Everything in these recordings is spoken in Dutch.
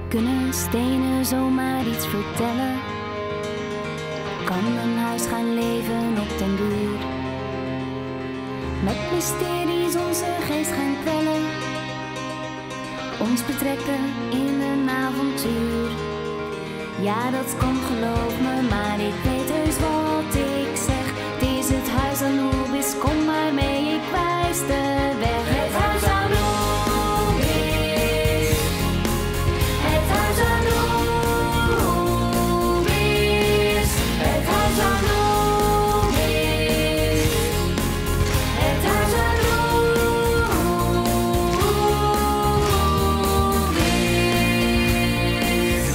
Kunnen stenen zomaar iets vertellen? Kan een huis gaan leven op den duur? Met mysteries onze geest gaan kwellen, ons betrekken in een avontuur. Ja, dat kan, geloof me, maar ik weet heus wat ik zeg. Het is het huis Anubis, kom maar mee, ik wijs de weg. Het huis Anubis, het huis Anubis, het huis Anubis, het huis Anubis.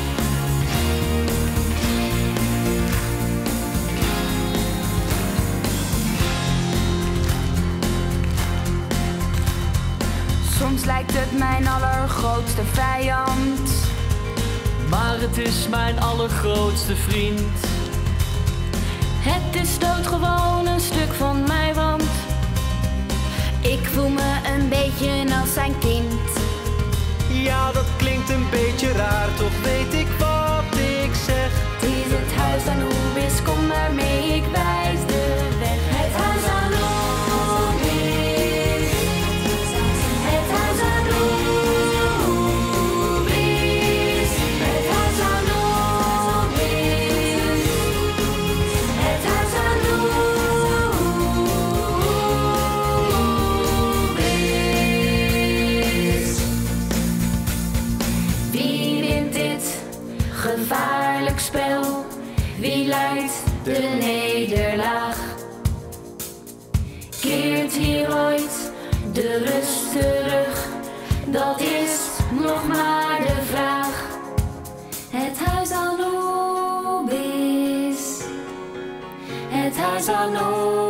Soms lijkt het mijn allergrootste vijand, maar het is mijn allergrootste vriend. het is doodgewoon een stuk van mij, want ik voel me een beetje als zijn kind. Ja, dat klinkt een beetje raar, toch weet ik wat ik zeg. Het is het huis Anubis, kom maar mee, ik wijs de weg. Het huis Anubis, het huis Anubis, het huis Anubis, het huis Anubis. Wie wint dit gevaarlijk spel? Wie leidt de nederlaag? Keert hier ooit de rust terug? Dat is nog maar de vraag. Het huis Anubis, het huis Anubis.